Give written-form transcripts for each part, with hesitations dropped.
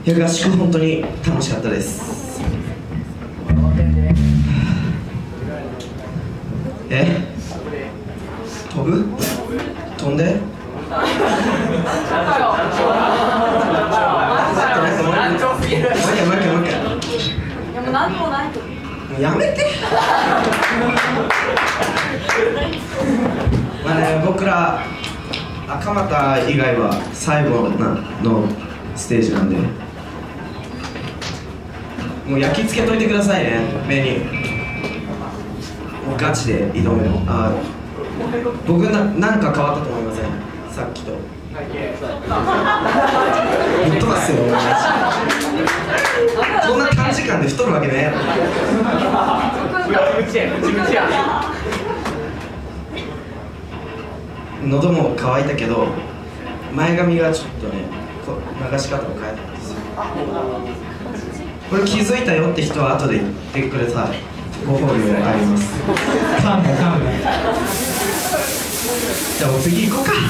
いや、合宿本当に楽しかったです。飛ぶ？飛んで？もう一回。やめて。まあね、僕ら赤俣以外は最後のステージなんで、もう焼き付けといてくださいね、目に。もうガチで挑める。僕なんか変わったと思いません？さっきと。ぶっ飛ばすよ、こんな短時間で太るわけねえやろ。喉も渇いたけど、前髪がちょっとね、流し方を変えたんですよ。これ気づいたよって人は後で言ってください。ご褒美があります。じゃあもう次行こうか。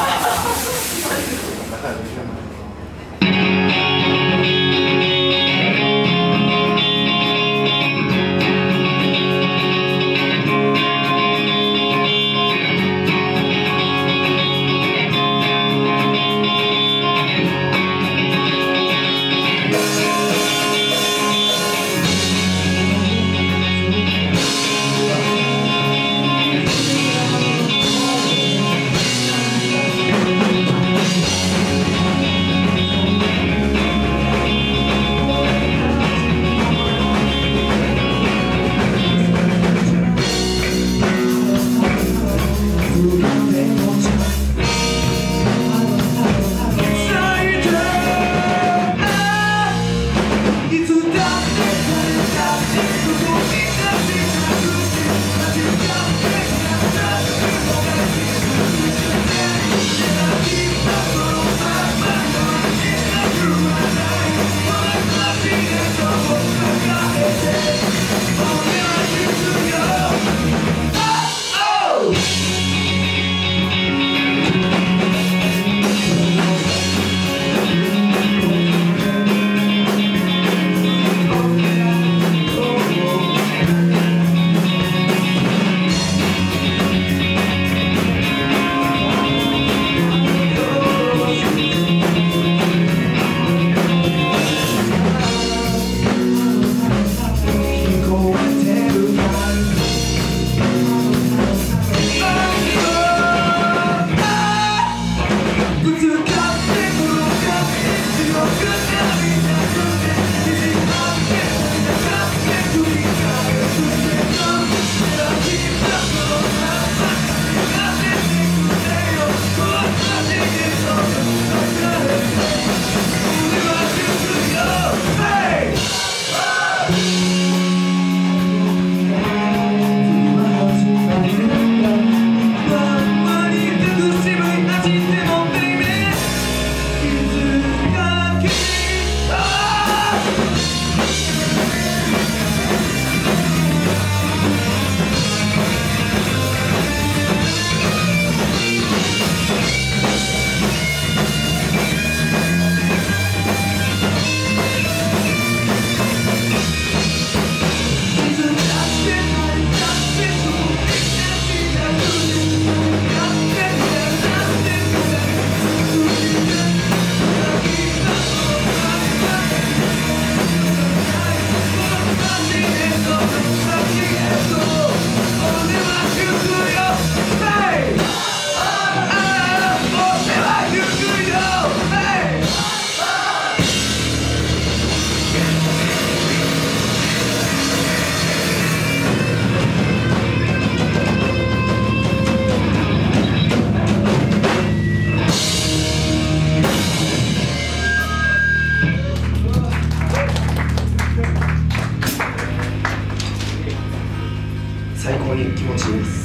最高に気持ちいいです。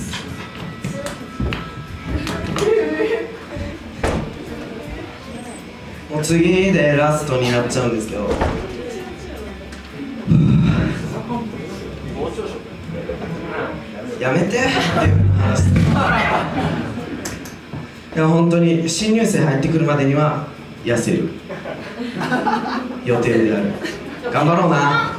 もう次でラストになっちゃうんですけど、やめてって話して。いや本当に新入生入ってくるまでには痩せる。 予定である。頑張ろうな。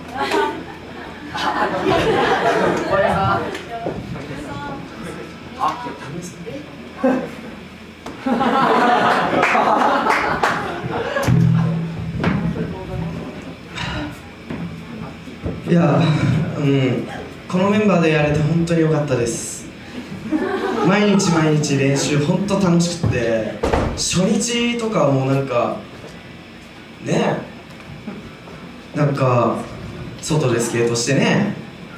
いや、このメンバーでやれて本当に良かったです。毎日毎日練習本当楽しくて、初日とかもなんかね、なんか外でスケートしてね、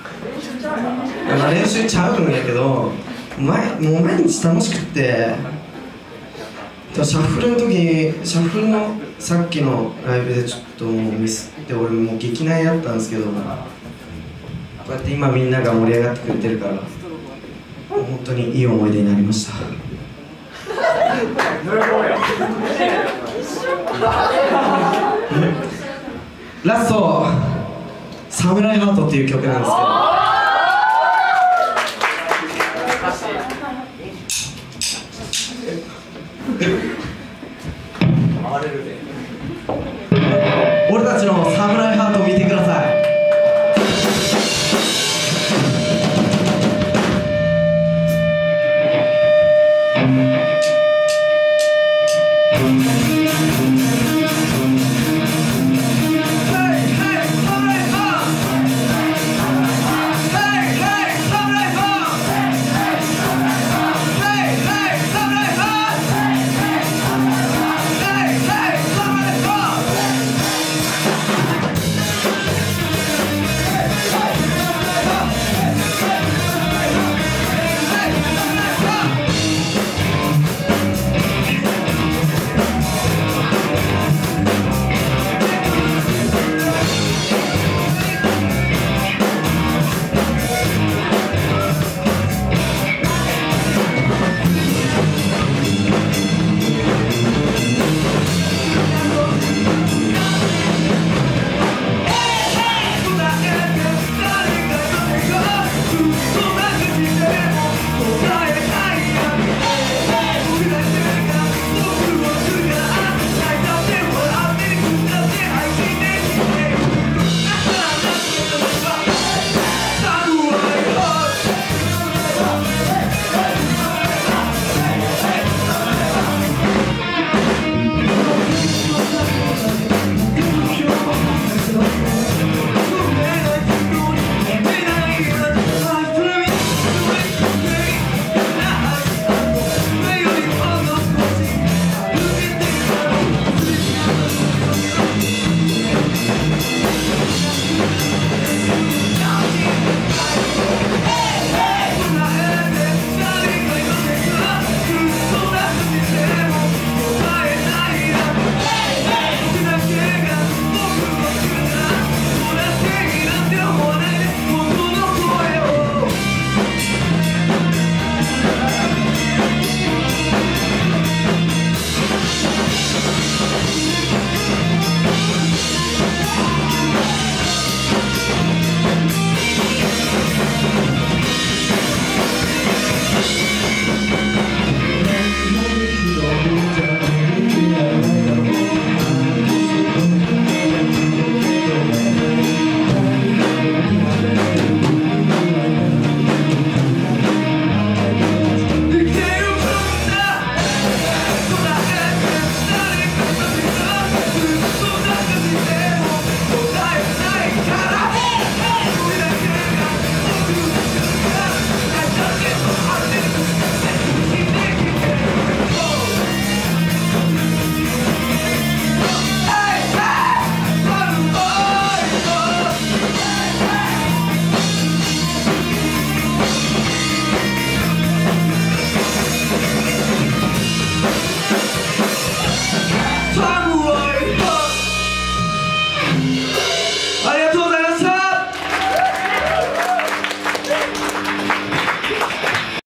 練習ちゃうんやけど、もう毎日楽しくって、シャッフルのさっきのライブでちょっともうミスって俺もう激内だったんですけど、こうやって今みんなが盛り上がってくれてるから本当にいい思い出になりました。ラスト「サムライハート」っていう曲なんですけど俺たちのサムライハート